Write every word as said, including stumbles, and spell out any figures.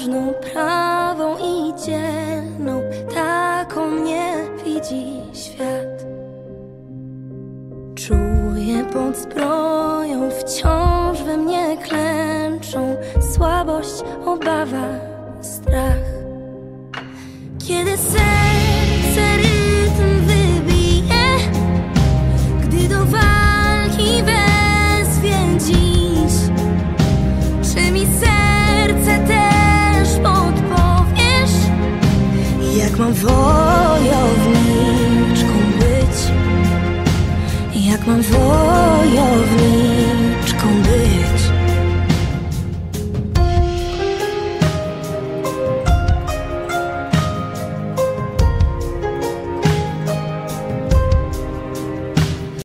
odważną, prawą i dzielną, taką mnie widzi świat. Czuję pod zbroją, wciąż we mnie klęczą słabość, obawa, strach. Kiedy serce rytm wybije, gdy do walki wezwie dziś, czy mi serce też podpowiesz, jak mam wolę?